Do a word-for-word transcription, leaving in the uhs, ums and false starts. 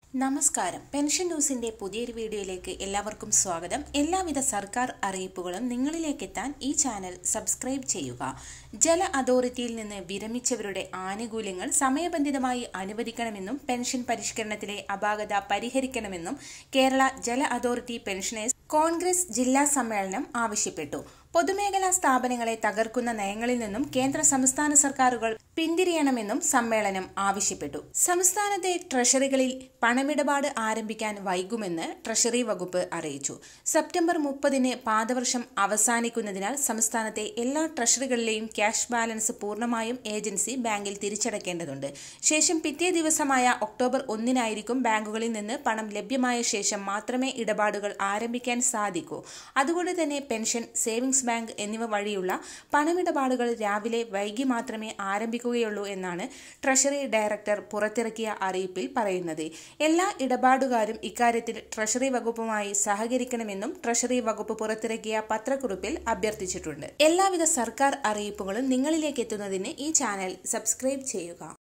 നമസ്കാരം. പെൻഷൻ ന്യൂസിന്റെ പുതിയൊരു വീഡിയോയിലേക്ക് എല്ലാവർക്കും സ്വാഗതം. എല്ലാവിധ സർക്കാർ അറിയിപ്പുകളും നിങ്ങളിലേക്ക് എത്താൻ ഈ ചാനൽ സബ്സ്ക്രൈബ് ചെയ്യുക. ജല അതോറിറ്റിയിൽ നിന്ന് വിരമിച്ചവരുടെ ആനുകൂല്യങ്ങൾ സമയബന്ധിതമായി അനുവദിക്കണമെന്നും പെൻഷൻ പരിഷ്കരണത്തിലെ അപാകത പരിഹരിക്കണമെന്നും കേരള ജല അതോറിറ്റി പെൻഷനേഴ്സ് കോൺഗ്രസ് ജില്ലാ സമ്മേളനം ആവശ്യപ്പെട്ടു. പൊതുമേഖലാ സ്ഥാപനങ്ങളെ തകർക്കുന്ന നയങ്ങളിൽ നിന്നും കേന്ദ്ര സംസ്ഥാന സർക്കാരുകൾ പിന്തിരിയണമെന്നും സമ്മേളനം ആവശ്യപ്പെട്ടു. സംസ്ഥാനത്തെ ട്രഷറികളിൽ പണമിടപാട് ആരംഭിക്കാൻ വൈകുമെന്ന് ട്രഷറി വകുപ്പ് അറിയിച്ചു. സെപ്റ്റംബർ മുപ്പതിന് പാദവർഷം അവസാനിക്കുന്നതിനാൽ സംസ്ഥാനത്തെ എല്ലാ ട്രഷറികളിലെയും ക്യാഷ് ബാലൻസ് പൂർണ്ണമായും ഏജൻസി ബാങ്കിൽ തിരിച്ചടയ്ക്കേണ്ടതുണ്ട്. ശേഷം പിറ്റേ ദിവസമായ ഒക്ടോബർ ഒന്നിനായിരിക്കും ബാങ്കുകളിൽ നിന്ന് പണം ലഭ്യമായ ശേഷം മാത്രമേ ഇടപാടുകൾ ആരംഭിക്കാൻ സാധിക്കൂ. അതുകൊണ്ട് തന്നെ പെൻഷൻ, സേവിങ്സ് ബാങ്ക് എന്നിവ വഴിയുള്ള പണമിടപാടുകൾ രാവിലെ വൈകി മാത്രമേ ആരംഭിക്കുകയുള്ളൂ എന്നാണ് ട്രഷറി ഡയറക്ടർ പുറത്തിറക്കിയ അറിയിപ്പിൽ പറയുന്നത്. എല്ലാ ഇടപാടുകാരും ഇക്കാര്യത്തിൽ ട്രഷറി വകുപ്പുമായി സഹകരിക്കണമെന്നും ട്രഷറി വകുപ്പ് പുറത്തിറക്കിയ പത്രക്കുറിപ്പിൽ അഭ്യർത്ഥിച്ചിട്ടുണ്ട്. എല്ലാവിധ സർക്കാർ അറിയിപ്പുകളും നിങ്ങളിലേക്ക് എത്തുന്നതിന് ഈ ചാനൽ സബ്സ്ക്രൈബ് ചെയ്യുക.